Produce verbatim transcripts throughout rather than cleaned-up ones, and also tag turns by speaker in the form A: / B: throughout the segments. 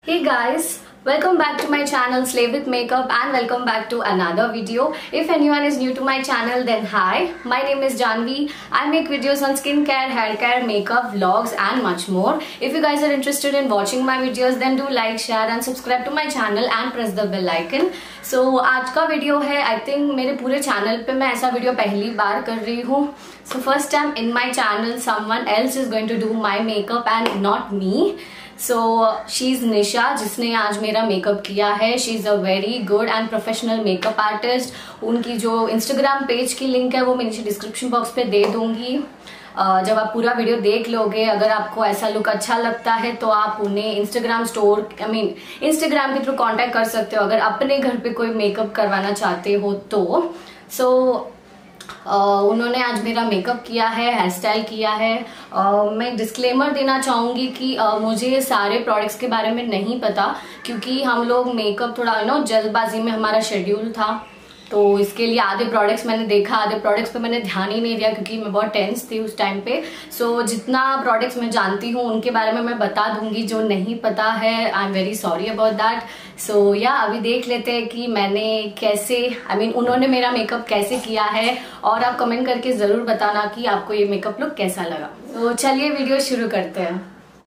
A: Hey guys, welcome back to my channel Slay with Makeup and welcome back to another video. If anyone is new to my channel, then hi, my name is Janvi. I make videos on skincare, hair care, makeup, vlogs and much more. If you guys are interested in watching my videos, then do like, share and subscribe to my channel and press the bell icon. So आज का video है, I think मेरे पूरे channel पे मैं ऐसा video पहली बार कर रही हूँ. So first time in my channel, someone else is going to do my makeup and not me. So she is Nisha, जिसने आज मेरा मेकअप किया है. She is a very good and professional makeup artist. उनकी जो इंस्टाग्राम पेज की link है वो मैं नीचे डिस्क्रिप्शन बॉक्स पे दे दूंगी. uh, जब आप पूरा वीडियो देख लोगे, अगर आपको ऐसा लुक अच्छा लगता है तो आप उन्हें Instagram store I mean Instagram के थ्रू कांटेक्ट कर सकते हो अगर अपने घर पे कोई मेकअप करवाना चाहते हो तो. सो so, Uh, उन्होंने आज मेरा मेकअप किया है, हेयर स्टाइल किया है. uh, मैं डिस्क्लेमर देना चाहूँगी कि uh, मुझे सारे प्रोडक्ट्स के बारे में नहीं पता, क्योंकि हम लोग मेकअप थोड़ा यू नो जल्दबाजी में हमारा शेड्यूल था, तो इसके लिए आधे प्रोडक्ट्स मैंने देखा, आधे प्रोडक्ट्स पे मैंने ध्यान ही नहीं दिया क्योंकि मैं बहुत टेंस थी उस टाइम पे. सो so, जितना प्रोडक्ट्स मैं जानती हूँ उनके बारे में मैं बता दूंगी, जो नहीं पता है I am very sorry about that. So या अभी देख लेते हैं कि मैंने कैसे आई I मीन mean, उन्होंने मेरा मेकअप कैसे किया है, और आप कमेंट करके ज़रूर बताना कि आपको ये मेकअप लुक कैसा लगा. तो so, चलिए वीडियो शुरू करते हैं.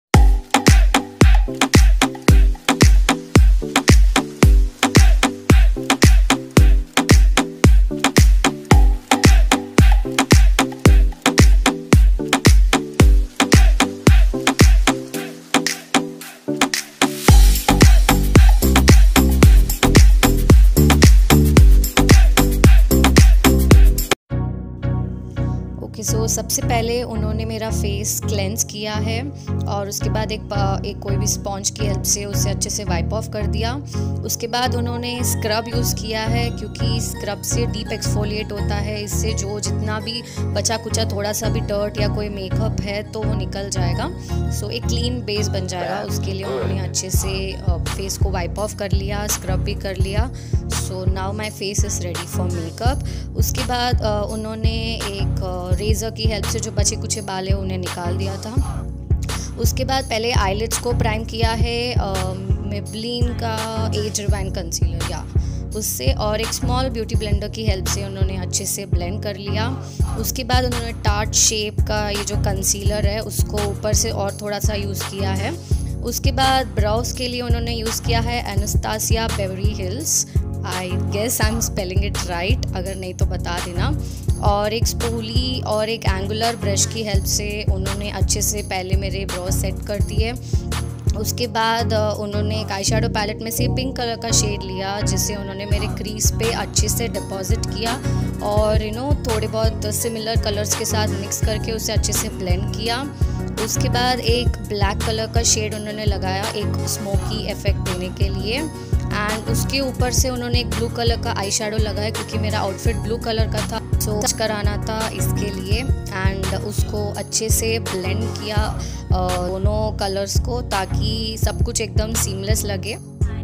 A: सो so, सबसे पहले उन्होंने मेरा फेस क्लेंस किया है और उसके बाद एक एक कोई भी स्पॉन्ज की हेल्प से उसे अच्छे से वाइप ऑफ कर दिया. उसके बाद उन्होंने स्क्रब यूज़ किया है, क्योंकि स्क्रब से डीप एक्सफोलिएट होता है. इससे जो जितना भी बचा कुचा थोड़ा सा भी डर्ट या कोई मेकअप है तो वो निकल जाएगा. सो so, एक क्लीन बेस बन जाएगा. उसके लिए उन्होंने अच्छे से फेस को वाइप ऑफ कर लिया, स्क्रब भी कर लिया. So now my face is ready for makeup. उसके बाद uh, उन्होंने एक रेज़र की हेल्प से जो बचे कुचे बाल है उन्हें निकाल दिया था. उसके बाद पहले आईलिड्स को प्राइम किया है मेबलिन का एज रिवाइन कंसीलर या उससे, और एक स्मॉल ब्यूटी ब्लेंडर की हेल्प से उन्होंने अच्छे से ब्लेंड कर लिया. उसके बाद उन्होंने टार्ट शेप का ये जो कंसीलर है उसको ऊपर से और थोड़ा सा यूज़ किया है. उसके बाद ब्राउज के लिए उन्होंने यूज़ किया है Anastasia Beverly Hills. I guess I am spelling it right, अगर नहीं तो बता देना. और एक स्पूली और एक एंगुलर ब्रश की हेल्प से उन्होंने अच्छे से पहले मेरे ब्राउज सेट कर दिए. उसके बाद उन्होंने एक आई शैडो पैलेट में से पिंक कलर का शेड लिया, जिसे उन्होंने मेरे क्रीज पे अच्छे से डिपॉजिट किया और यू नो थोड़े बहुत सिमिलर कलर्स के साथ मिक्स करके उसे अच्छे से ब्लेंड किया. उसके बाद एक ब्लैक कलर का शेड उन्होंने लगाया एक स्मोकी इफेक्ट देने के लिए, एंड उसके ऊपर से उन्होंने एक ब्लू कलर का आई शैडो लगाया क्योंकि मेरा आउटफिट ब्लू कलर का था, सो so, कराना था इसके लिए. एंड उसको अच्छे से ब्लेंड किया दोनों कलर्स को, ताकि सब कुछ एकदम सीमलेस लगे.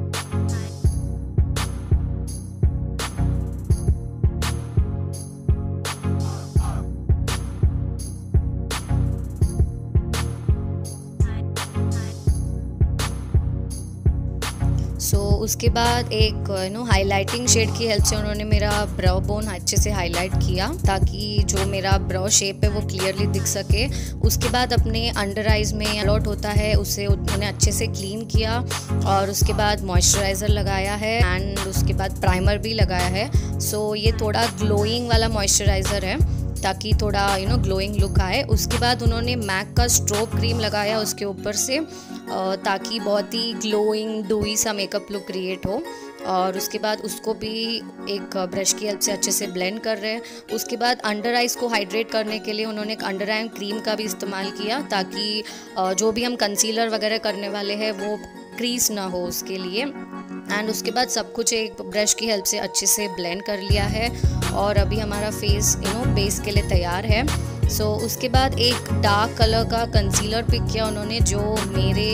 A: सो so, उसके बाद एक यू नो हाइलाइटिंग शेड की हेल्प से उन्होंने मेरा ब्राउ बोन अच्छे से हाईलाइट किया, ताकि जो मेरा ब्राउ शेप है वो क्लियरली दिख सके. उसके बाद अपने अंडर आइज़ में अलॉट होता है उसे उन्होंने अच्छे से क्लीन किया, और उसके बाद मॉइस्चराइज़र लगाया है एंड उसके बाद प्राइमर भी लगाया है. सो so, ये थोड़ा ग्लोइंग वाला मॉइस्चराइज़र है ताकि थोड़ा यू नो ग्लोइंग लुक आए. उसके बाद उन्होंने मैक का स्ट्रोब क्रीम लगाया उसके ऊपर से, ताकि बहुत ही ग्लोइंग डूई सा मेकअप लुक क्रिएट हो. और उसके बाद उसको भी एक ब्रश की हेल्प से अच्छे से ब्लेंड कर रहे हैं. उसके बाद अंडर आइज़ को हाइड्रेट करने के लिए उन्होंने एक अंडर आई क्रीम का भी इस्तेमाल किया, ताकि जो भी हम कंसीलर वगैरह करने वाले हैं वो क्रीज ना हो उसके लिए. एंड उसके बाद सब कुछ एक ब्रश की हेल्प से अच्छे से ब्लेंड कर लिया है, और अभी हमारा फेस यू नो बेस के लिए तैयार है. सो so, उसके बाद एक डार्क कलर का कंसीलर पिक किया उन्होंने, जो मेरे you know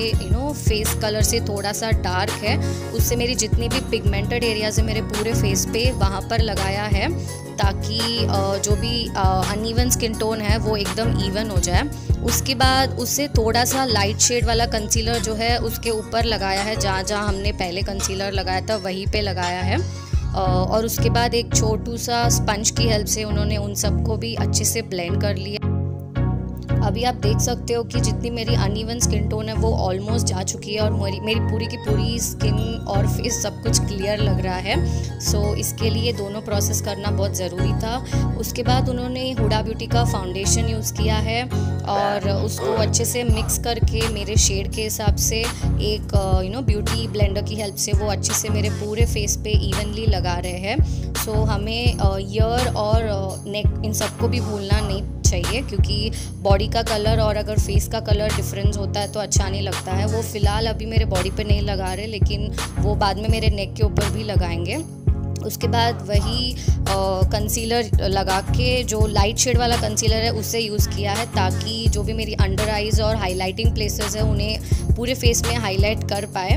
A: no face colour से थोड़ा सा डार्क है, उससे मेरी जितनी भी पिगमेंटेड एरियाज है मेरे पूरे फेस पे वहाँ पर लगाया है, ताकि जो भी अनइवन स्किन टोन है वो एकदम इवन हो जाए। उसके बाद उससे थोड़ा सा लाइट शेड वाला कंसीलर जो है उसके ऊपर लगाया है, जहाँ जहाँ हमने पहले कंसीलर लगाया था वहीं पे लगाया है। और उसके बाद एक छोटू सा स्पंज की हेल्प से उन्होंने उन सबको भी अच्छे से ब्लेंड कर लिया। अभी आप देख सकते हो कि जितनी मेरी अनइवन स्किन टोन है वो ऑलमोस्ट जा चुकी है और मेरी मेरी पूरी की पूरी स्किन और फेस सब कुछ क्लियर लग रहा है। सो so, इसके लिए दोनों प्रोसेस करना बहुत ज़रूरी था। उसके बाद उन्होंने हुडा ब्यूटी का फाउंडेशन यूज़ किया है और उसको अच्छे से मिक्स करके मेरे शेड के हिसाब से एक यू नो ब्यूटी ब्लेंडर की हेल्प से वो अच्छे से मेरे पूरे फेस पे इवनली लगा रहे हैं। सो so, हमें ईयर और नेक इन सबको भी भूलना नहीं चाहिए, क्योंकि बॉडी का कलर और अगर फेस का कलर डिफरेंस होता है तो अच्छा नहीं लगता है। वो फ़िलहाल अभी मेरे बॉडी पे नहीं लगा रहे, लेकिन वो बाद में मेरे नेक के ऊपर भी लगाएंगे। उसके बाद वही कंसीलर लगा के जो लाइट शेड वाला कंसीलर है उससे यूज़ किया है, ताकि जो भी मेरी अंडर आइज़ और हाईलाइटिंग प्लेसेस है उन्हें पूरे फेस में हाईलाइट कर पाए।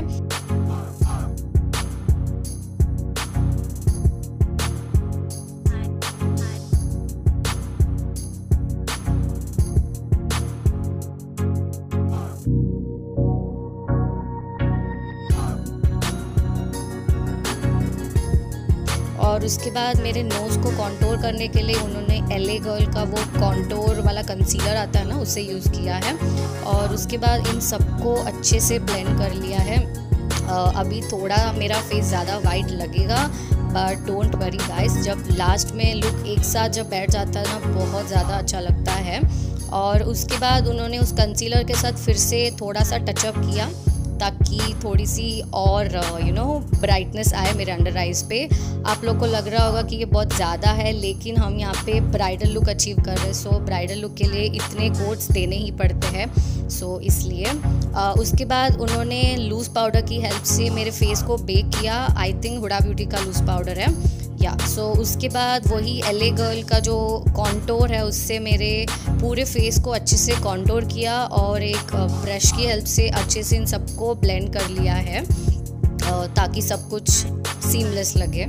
A: और उसके बाद मेरे नोज़ को कॉन्टोर करने के लिए उन्होंने एलए गर्ल का वो कॉन्टोर वाला कंसीलर आता है ना, उसे यूज़ किया है। और उसके बाद इन सबको अच्छे से ब्लेंड कर लिया है। अभी थोड़ा मेरा फेस ज़्यादा वाइट लगेगा, बट डोंट वरी गाइस, जब लास्ट में लुक एक साथ जब बैठ जाता है ना बहुत ज़्यादा अच्छा लगता है। और उसके बाद उन्होंने उस कंसीलर के साथ फिर से थोड़ा सा टचअप किया, ताकि थोड़ी सी और यू नो ब्राइटनेस आए मेरे अंडर आइज़ पे। आप लोग को लग रहा होगा कि ये बहुत ज़्यादा है, लेकिन हम यहाँ पे ब्राइडल लुक अचीव कर रहे हैं। सो ब्राइडल लुक के लिए इतने कोट्स देने ही पड़ते हैं, सो इसलिए। आ, उसके बाद उन्होंने लूज़ पाउडर की हेल्प से मेरे फेस को बेक किया। आई थिंक हुडा ब्यूटी का लूज़ पाउडर है या सो so, उसके बाद वही एलए गर्ल का जो कॉन्टोर है उससे मेरे पूरे फेस को अच्छे से कॉन्टोर किया और एक ब्रश की हेल्प से अच्छे से इन सबको ब्लेंड कर लिया है, ताकि सब कुछ सीमलेस लगे।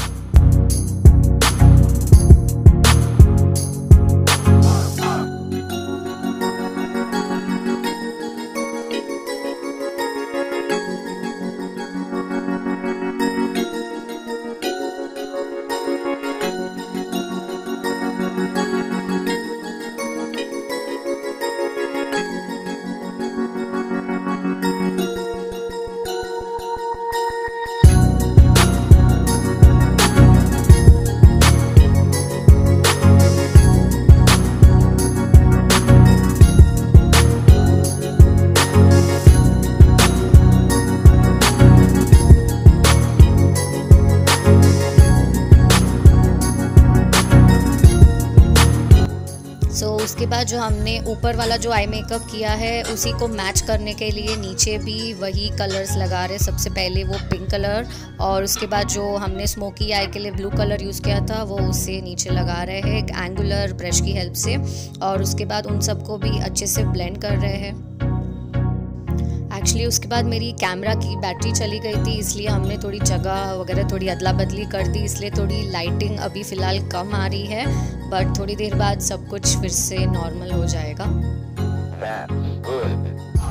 A: सो so, उसके बाद जो हमने ऊपर वाला जो आई मेकअप किया है उसी को मैच करने के लिए नीचे भी वही कलर्स लगा रहे। सबसे पहले वो पिंक कलर और उसके बाद जो हमने स्मोकी आई के लिए ब्लू कलर यूज़ किया था वो उससे नीचे लगा रहे हैं एक एंगुलर ब्रश की हेल्प से। और उसके बाद उन सबको भी अच्छे से ब्लेंड कर रहे हैं। एक्चुअली उसके बाद मेरी कैमरा की बैटरी चली गई थी, इसलिए हमने थोड़ी जगह वगैरह थोड़ी अदला बदली कर दी, इसलिए थोड़ी लाइटिंग अभी फ़िलहाल कम आ रही है, बट थोड़ी देर बाद सब कुछ फिर से नॉर्मल हो जाएगा। That's good.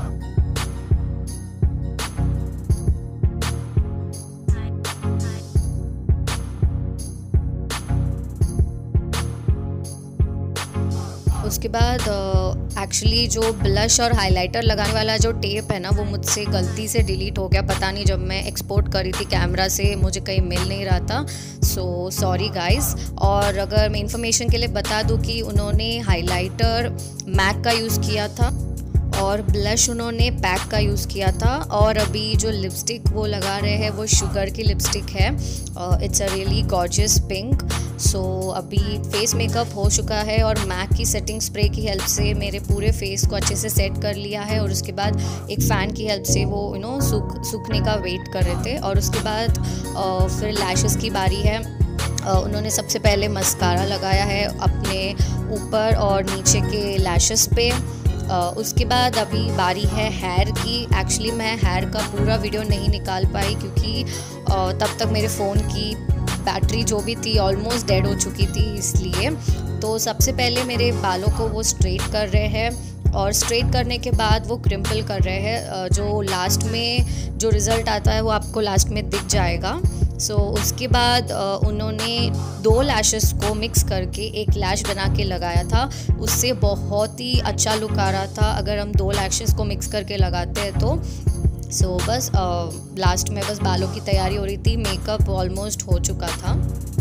A: उसके बाद एक्चुअली uh, जो ब्लश और हाइलाइटर लगाने वाला जो टेप है ना वो मुझसे गलती से डिलीट हो गया। पता नहीं जब मैं एक्सपोर्ट करी थी कैमरा से मुझे कहीं मिल नहीं रहा था, सो सॉरी गाइस। और अगर मैं इंफॉर्मेशन के लिए बता दूं कि उन्होंने हाइलाइटर मैक का यूज़ किया था और ब्लश उन्होंने पैक का यूज़ किया था। और अभी जो लिपस्टिक वो लगा रहे हैं वो शुगर की लिपस्टिक है, it's a really gorgeous pink. So अभी फेस मेकअप हो चुका है और मैक की सेटिंग स्प्रे की हेल्प से मेरे पूरे फेस को अच्छे से सेट कर लिया है। और उसके बाद एक फ़ैन की हेल्प से वो यू नो सूख सूखने का वेट कर रहे थे। और उसके बाद uh, फिर लैशेस की बारी है। uh, उन्होंने सबसे पहले मस्कारा लगाया है अपने ऊपर और नीचे के लैशेस पे। उसके बाद अभी बारी है हेयर की। एक्चुअली मैं हेयर का पूरा वीडियो नहीं निकाल पाई क्योंकि तब तक मेरे फ़ोन की बैटरी जो भी थी ऑलमोस्ट डेड हो चुकी थी, इसलिए। तो सबसे पहले मेरे बालों को वो स्ट्रेट कर रहे हैं और स्ट्रेट करने के बाद वो क्रिम्पल कर रहे हैं। जो लास्ट में जो रिज़ल्ट आता है वो आपको लास्ट में दिख जाएगा। सो so, उसके बाद उन्होंने दो लैशेस को मिक्स करके एक लैश बना के लगाया था। उससे बहुत ही अच्छा लुक आ रहा था अगर हम दो लैशेस को मिक्स करके लगाते हैं तो। सो so, बस लास्ट में बस बालों की तैयारी हो रही थी, मेकअप ऑलमोस्ट हो चुका था।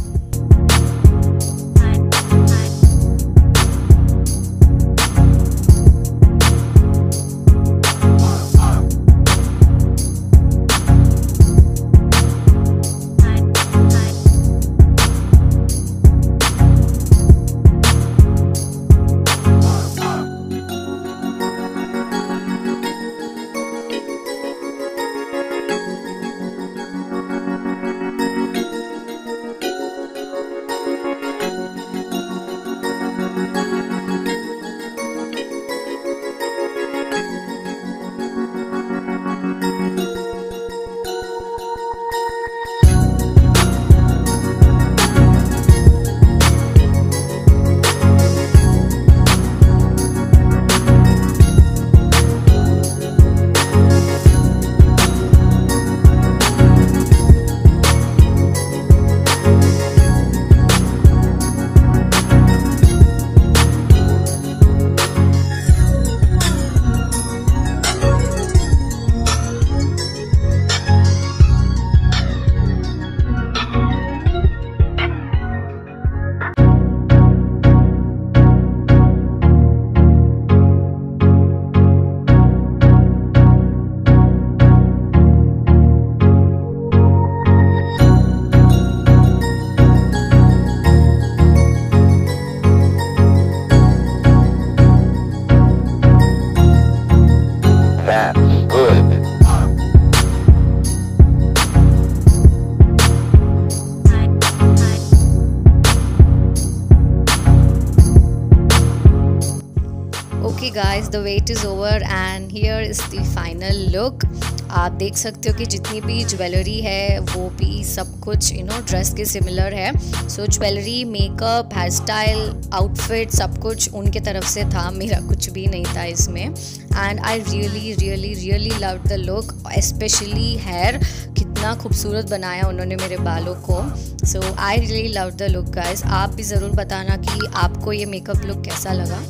A: Okay guys, the wait is over and here is the final look. आप देख सकते हो कि जितनी भी ज्वेलरी है वो भी सब कुछ यू नो ड्रेस के सिमिलर है। So jewellery, makeup, hair style, outfit सब कुछ उनके तरफ से था, मेरा कुछ भी नहीं था इसमें। And I really really really love the look, specially hair, कितना खूबसूरत बनाया उन्होंने मेरे बालों को। So I really love the look guys. आप भी ज़रूर बताना कि आपको ये मेकअप लुक कैसा लगा।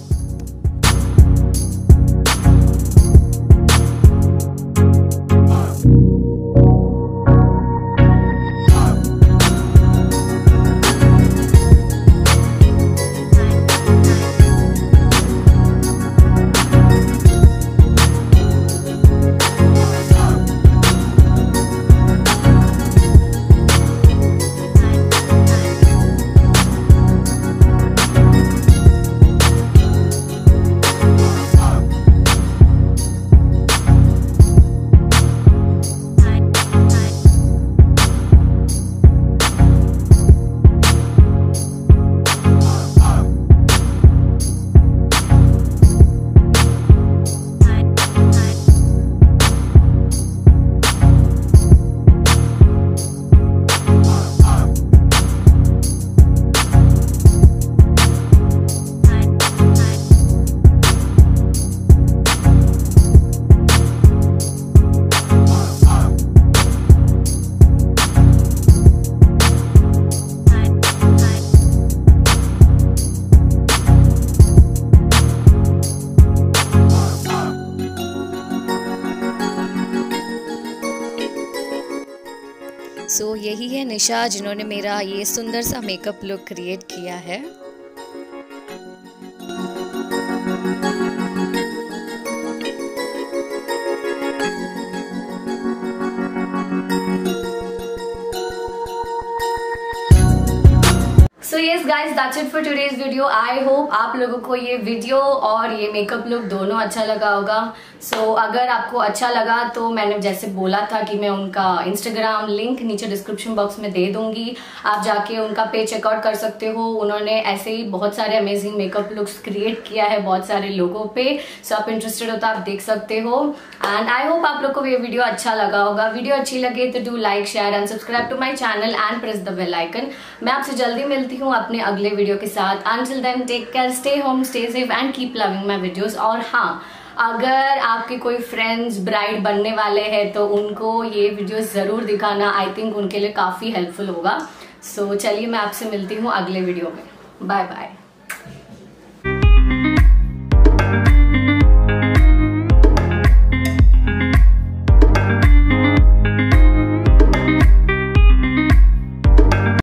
A: सो so, यही है निशा जिन्होंने मेरा ये सुंदर सा मेकअप लुक क्रिएट किया है।
B: So so, yes
A: anyways guys that's it for today's video. I hope आप लोगों को ये वीडियो और ये मेकअप लुक दोनों अच्छा लगा होगा। सो so, अगर आपको अच्छा लगा तो मैंने जैसे बोला था कि मैं उनका इंस्टाग्राम लिंक नीचे डिस्क्रिप्शन बॉक्स में दे दूंगी, आप जाके उनका पेज चेकआउट कर सकते हो। उन्होंने ऐसे ही बहुत सारे अमेजिंग मेकअप लुक्स क्रिएट किया है बहुत सारे लोगों पे। सो so, आप इंटरेस्टेड हो तो आप देख सकते हो। एंड आई होप आप लोग को ये वीडियो अच्छा लगा होगा। वीडियो अच्छी लगे तो do like share and subscribe to my channel and press the bell icon. मैं आपसे जल्दी मिलती हूँ अपने अगले वीडियो के साथ। Until then take care, stay home, stay safe and keep loving my videos. और हाँ, अगर आपके कोई फ्रेंड्स ब्राइड बनने वाले हैं तो उनको ये वीडियो जरूर दिखाना। आई थिंक उनके लिए काफी हेल्पफुल होगा। सो so, चलिए मैं आपसे मिलती हूँ अगले वीडियो में। Bye bye.